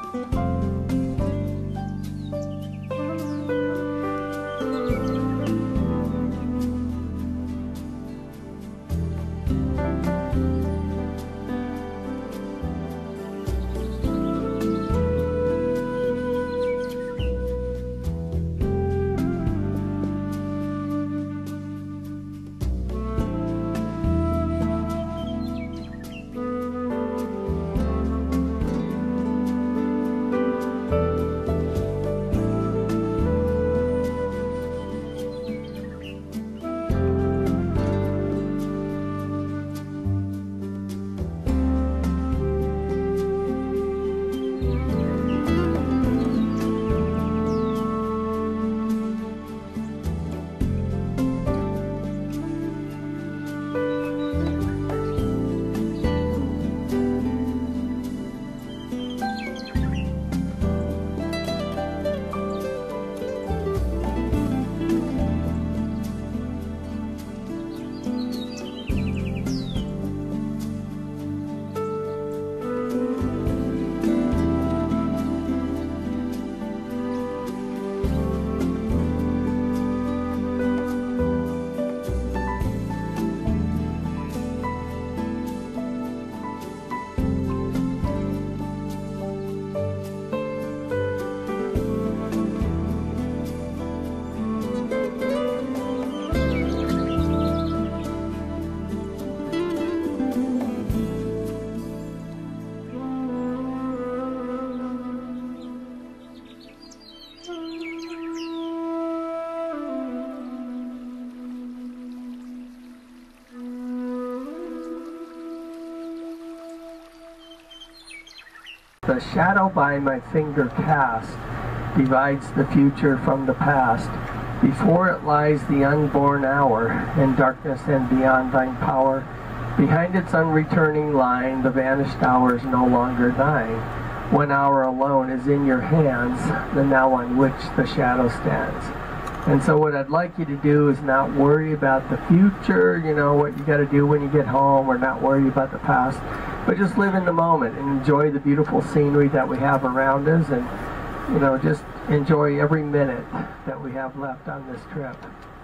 The shadow by my finger cast divides the future from the past. Before it lies the unborn hour, in darkness and beyond thine power. Behind its unreturning line, the vanished hour is no longer thine. 1 hour alone is in your hands, the now on which the shadow stands. And so what I'd like you to do is not worry about the future, you know, what you got to do when you get home, or not worry about the past, but just live in the moment and enjoy the beautiful scenery that we have around us, and, you know, just enjoy every minute that we have left on this trip.